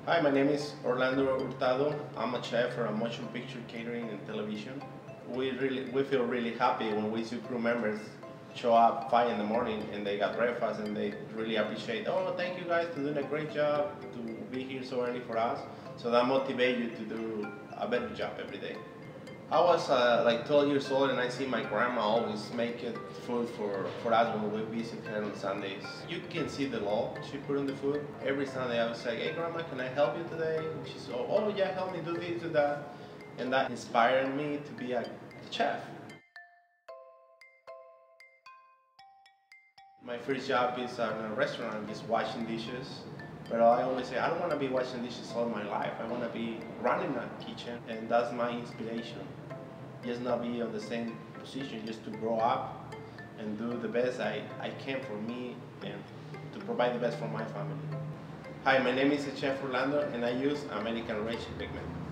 Hi, my name is Orlando Hurtado. I'm a chef for a motion picture catering and television. We feel really happy when we see crew members show up 5 in the morning and they got breakfast and they really appreciate, oh, thank you guys for doing a great job to be here so early for us. So that motivates you to do a better job every day. I was like 12 years old and I see my grandma always making food for us when we visit her on Sundays. You can see the love she put on the food. Every Sunday I was like, hey grandma, can I help you today? And she said, oh yeah, help me do this, do that. And that inspired me to be a chef. My first job is in a restaurant, just washing dishes. But I always say, I don't want to be washing dishes all my life. I want to be running a kitchen, and that's my inspiration. Just not be on the same position, just to grow up and do the best I can for me and to provide the best for my family. Hi, my name is Chef Orlando, and I use American Ranch equipment.